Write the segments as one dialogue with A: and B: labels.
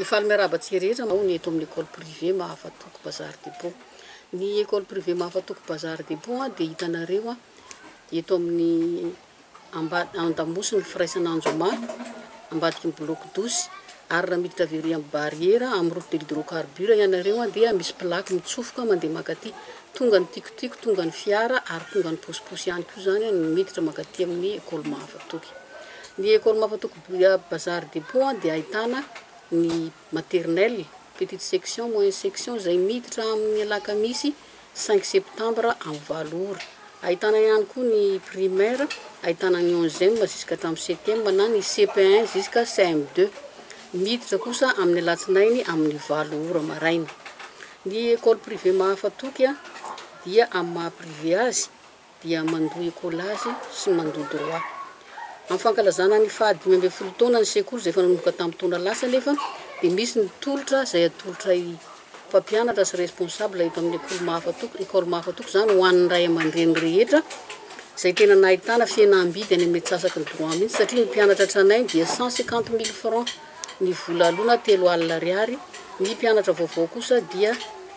A: Mifaly miarabatsika rehetra mao ny eto amin'ny école privée Mahafatoko Bazary Depôt. Ny école privée Mahafatoko Bazary Depôt dia hitanareo eto amin'ny Andamosiny Firaisan'Anjoma ambadiky ny bloc 12 ary raha miditra avery amin'ny barrière amin'ny route de l'hydrocarbure ianareo dia misy plaque mitsofoka mandeha makaty tonga ny tikotiko tonga ny fiara ary tonga ny posiposy ihany koa zany ny miditra makaty amin'ny école Mahafatoky. Ny école Mahafatoky Bazary Depôt dia ahitana ny maternelle, petite section, moyenne section zay miditra amin'ny alakamisy 5 septembre amin'ny 9 ora. Ahitana ihany koa ny primaire, ahitana ny 11e jusqu'à 7e na ny CP1 jusqu'à CM2. Miditra kosa amin'ny alatsinainy amin'ny 9 ora maraina. Ny école privée Mahafatoky dia amin'ny maha privé azy dia mandoa écolage sy mandoa droit. Amin'ny fankalazana ny faha 12 taona ny sekoly zay efa nanomboka tamin'ny taona lasa nefa dia misy ny tolotra zay atolotra mpampianatra sy responsable eto amin'ny école Mahafatoky zany ho an'ny ray aman-dreny rehetra zay tena nahitana fihenam-bidy any amin'ny metsasaky ny droit mihitsy satria ny mpianatra tranay dia 150 000 francs ny vola alina 3 alina ariary, ny mpianatra vaovao kosa dia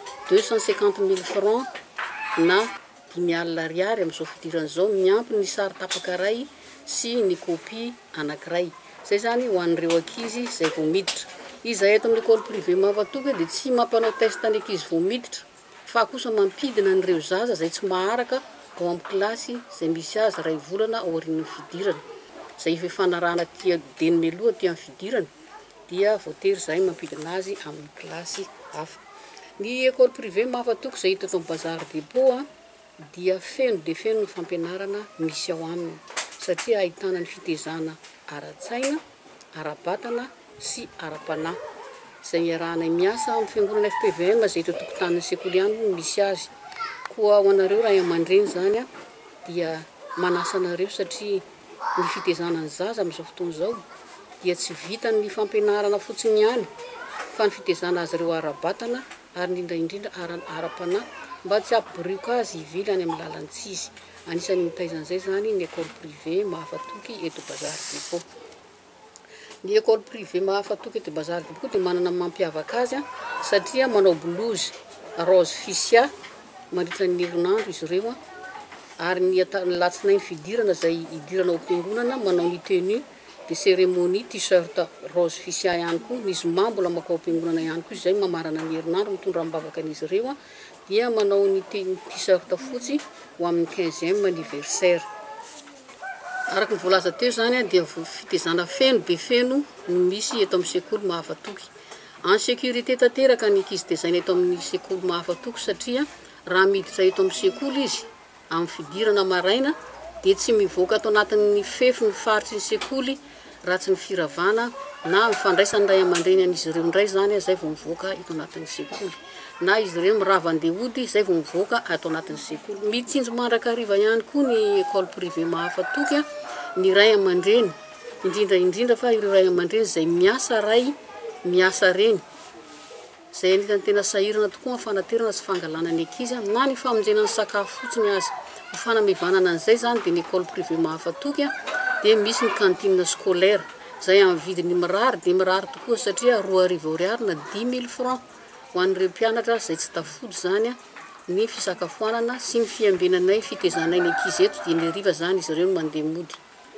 A: 250 000 francs na 5 alina ariary amin'izao fidiran'izao miampy ny sary tapaka ray sy ny copie anankiray. Zay zany ho an'ireo ankizy zay vao miditra. Izahay eto amin'ny école privée Mahafatoky dia tsy mampanao test ny ankizy vao miditra fa kosa mampidina an'ireo zaza zay tsy maharaka ao amin'ny kilasy zay misy azy ray volana ao aorian'ny fidirana. Zay efa fanarahana tia deny meloha tia amin'ny fidirana dia voatery zahay mampidina azy amin'ny kilasy hafa. Ny école privée Mahafatoky zay hita eto amin'ny Bazary Depôt dia feno dia feno ny fampianarana misy ao aminy satria ahitana ny fitezana ara-tsaina, ara-batana sy ara-panahy. Zay iarahanay miasa amin'ny fiangonana FPVM zay eto tokotanin'ny sekoly ihany no misy azy. Koa ho anareo ray aman-dreny zany dia manasa anareo satria ny fitezana ny zaza amin'izao fotoana izao dia tsy vitan'ny fampianarana fotsiny ihany fa ny fitezana azy ireo ara-batana ary indrindra ara-panahy mba tsy hampiboroka azy hivily any amin'ny lalan-tsizy. Anisan'ny mitaizan'izay zany ny école privée Mahafatoky eto Bazary Depôt. Ny école privée Mahafatoky eto Bazary Depôt dia manana mampiavaka azy satria manao blouse rose fuchsia mandritra ny herinandro izy ireo ary ny alatsinainy fidirana zay idirana ao am-piangonana manao ny tenue de cérémonie t-shirt rose fuchsia ihany koa, ny zoma mbola makao am-piangonana ihany koa izay mamarana ny herinandro mitondra mibavaka an'izy ireo dia manao ny t-shirt fotsy ho amin'ny 15e anniversaire. Araka ny voalaza teo zany dia fitezana feno be feno no misy eto amin'ny sekoly Mahafatoky. En sécurité tanteraka ny ankizy tezaina eto amin'ny sekoly Mahafatoky satria raha miditra eto amin'ny sekoly izy amin'ny fidirana maraina dia tsy mivoaka ato anatin'ny fefy ny faritry ny sekoly raha tsy ny firavana na mifandraisany ray aman-dreny an'izy ireo indray zany zay vao mivoaka eto anatin'ny sekoly, na izy ireo mirava andeha hody zay vao mivoaka ato anatin'ny sekoly. Mitsinjo mandrakariva ihany koa ny école privée Mahafatoky ny ray aman-dreny indrindra fa ireo ray aman-dreny zay miasa ray miasa reny zay anisan'ny tena sahirana tokoa amin'ny fanaterana sy fangalana ny ankizy na ny famonjenana sakafo fotsiny azy. Ho fanamevanana an'izay zany dia ny école privée Mahafatoky dia misy ny cantine scolaire zay amin'ny vidiny mirary dia mirary tokoa satria 2 arivo ariary na 10 000 francs ho an'ireo mpianatra zay tsy tafody zany ny fisakafoanana sy ny fiambenanay fitezanay ny ankizy eto dia ny hariva zany izy ireo no mandeha mody.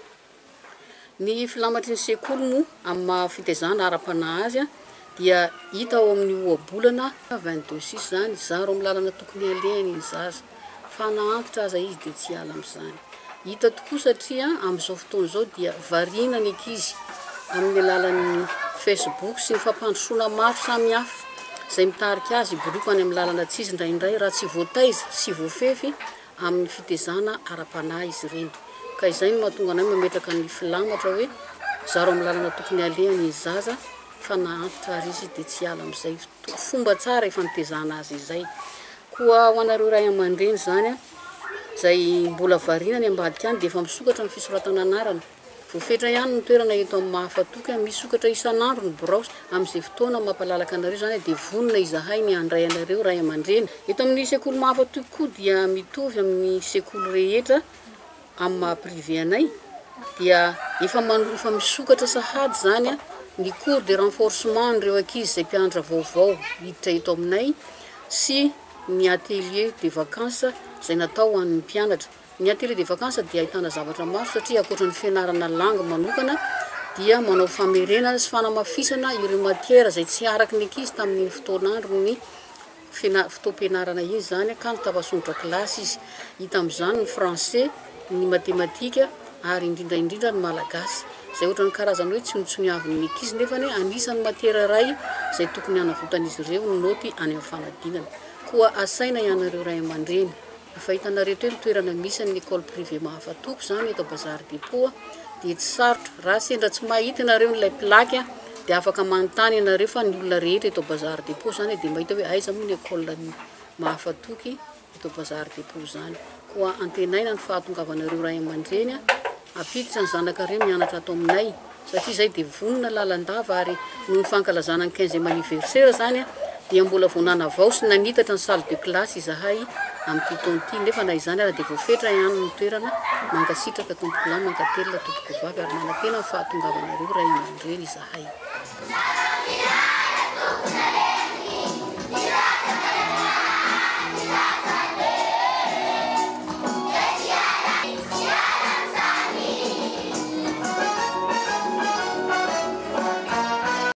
A: Ny filamatry ny sekoly moa amin'ny maha fitezana ara-panahy azy dia hita ao amin'ny ohabolana 22/6 zany zaro amin'ny lalana tokony alehany ny zaza fa naantitra aza izy dia tsy ala amin'izany. Hita tokoa satria amin'izao fotoana izao dia variana ny ankizy amin'ny alalan'ny Facebook sy ny fampandrosoana maro samihafa zay mitarika azy boroko any amin'ny lalana tsy izy indraindray raha tsy voataiza sy voafefy amin'ny fitezana ara-panahy izy ireny. Ka izay no mahatonga anay mametraka ny filamatra hoe zaro amin'ny lalana tokony alehany ny zaza fa naantitra ary izy dia tsy ala amin'izay. Fomba tsara efa nitezana azy izay. Koa ho anareo ray aman-dreny zany zay mbola variana ny ambadika any dia efa misokatra ny fisoratana anarana. Voafetra ihany ny toerana eto amin'ny Mahafatoky misokatra isan'andro ny birao amin'izay fotoana mampalalaka anareo zany dia vonona izahay ny andray anareo ray aman-dreny. Eto amin'ny sekoly Mahafatoky koa dia mitovy amin'ny sekoly rehetra amin'ny maha privé anay dia efa misokatra sahady zany ny cours de renforcement nireo ankizy zay mpianatra vaovao hiditra eto aminay sy ny atelier de vacances zay natao an'ny mpianatra. Ny atelier de vacances dia ahitana zavatra maro satria akoatran'ny fianarana langue manokana dia manao famerenana sy fanamafisana ireo matière zay tsy araky ny ankizy tamin'ny fotoan'andro ny fotoam-pianarana izy zany ka tapasondra klasy izy. Hita am'izany ny français, ny matematika ary indrindra ny malagasy. Zay ohatran'ny karazany hoe tsinotsoniavin'ny ankizy nefany anisan'ny matière ray zay tokony anavotan'izy ireo ny noty any amin'ny fanadinana. Koa asaina ianareo ray aman-dreny. Efa hitanareo teo ny toerana misy ny école privée Mahafatoko zany eto Bazary Dépôt dia tsy sarotra raha sendra tsy mahita ianareo n'ilay plaque dia afaka manontany ianareo fa ny olona rehetra eto Bazary Dépôt zany dia mahita hoe aiza moa ny école Mahafatoky eto Bazary Dépôt zany. Koa antenaina ny fahatongavanareo ray aman-dreny apiditra ny zanakareo mianatra ato aminay satria zay dia vonona lalandava ary noho ny fankalazana ny 15e anniversaire zany dia mbola vonana avao sy nanitatra ny salle de classe izahay amin'ny taonty nefa na izany ary dia voafetra ihany ny toerana mankasitraka tompoko lahy mankatelina tompoko vavy ary manantena ny fahatongavanareo ray aman-dreny izahay.